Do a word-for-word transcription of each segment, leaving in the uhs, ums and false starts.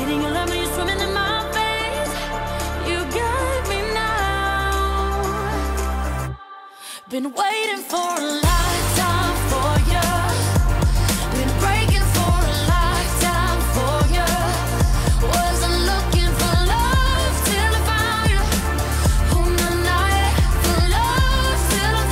bleeding your love when you're swimming in my veins. You got me now. Been waiting for a lifetime for you. Been breaking for a lifetime for you. Wasn't looking for love till I found you. Oh, na, na, yeah. For love till I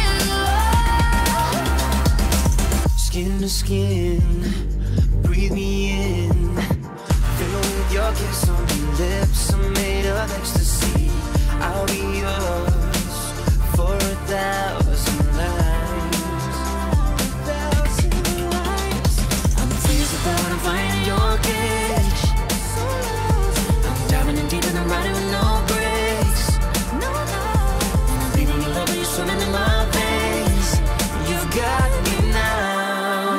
found you. Skin to skin, breathe me in. Fill with your kiss on your lips. I'm made of ecstasy. I'll be yours for a thousand lives. A thousand lives. I'm tears about I'm finding your cage. I'm diving in deep and I'm riding with no brakes. No, no. I'm bleeding your love when you're swimming in my veins. You've got me now.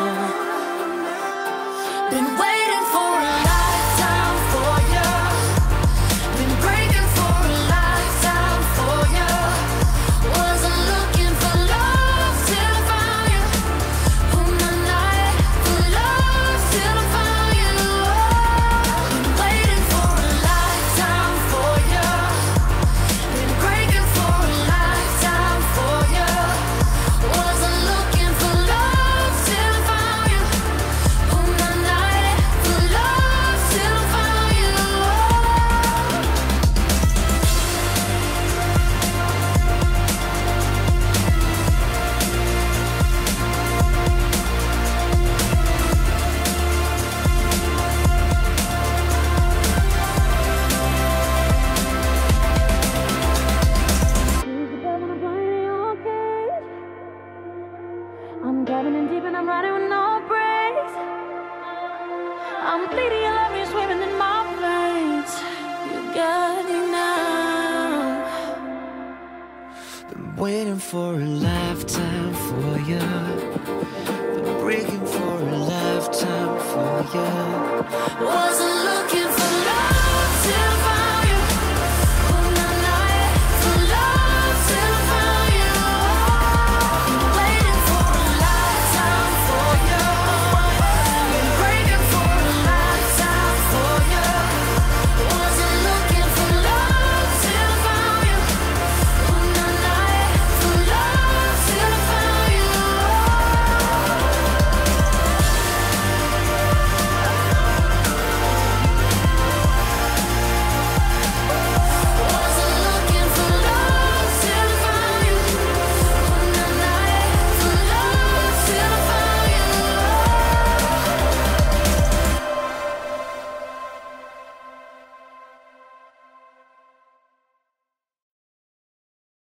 Been waiting for a lifetime for you. Been breaking for a lifetime for you. Wasn't looking for love till I found you. Oh, na, na, yeah. For love till I found you. Been waiting for a lifetime for you. Been breaking for a lifetime for you. Wasn't looking for love till I found you. Oh, na, na, yeah. For love till I found you. I'm diving in deep and I'm riding with no brakes. I'm bleeding your love, you're swimming in my veins. You got me now. Been waiting for a lifetime for you. Been breaking for a lifetime for you. Wasn't looking